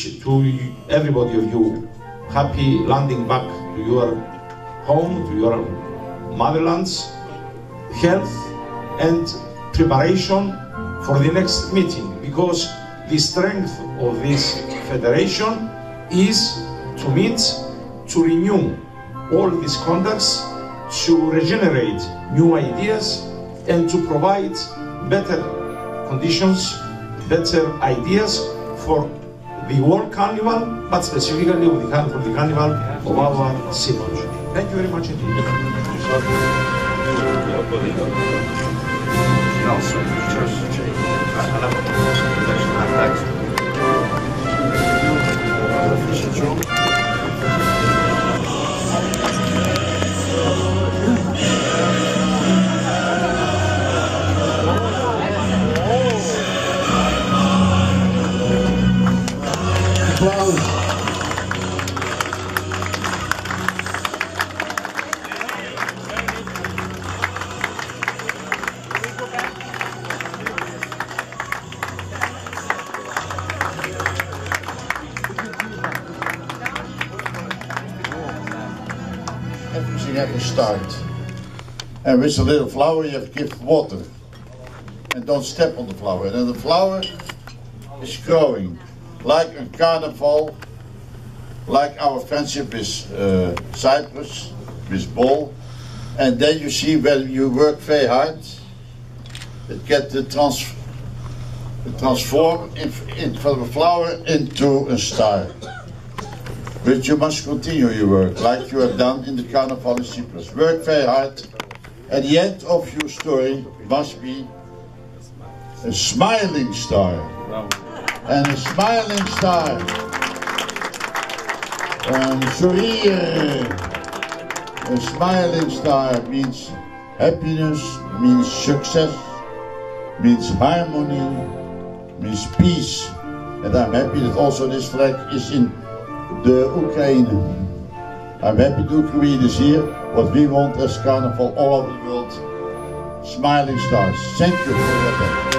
wish to everybody of you happy landing back to your home, to your motherlands, health and preparation for the next meeting, because the strength of this federation is to meet, to renew all these contacts, to regenerate new ideas and to provide better conditions, better ideas for the World Carnival, but specifically for the Carnival of our Cyprus. Thank you very much indeed. Everything has a start. And with a little flower you have to give water. And don't step on the flower. And then the flower is growing. Like a carnival, like our friendship with Cyprus, with Bol. And then you see when you work very hard, it gets transform from a flower into a star. But you must continue your work, like you have done in the Carnival in Cyprus. Work very hard. At the end of your story must be a smiling star. And a smiling star. Sourire. A smiling star means happiness, means success, means harmony, means peace. And I'm happy that also this flag is in the Ukraine. I'm happy the Ukraine is here. What we want as Carnival all over the world, smiling stars. Thank you for your attention.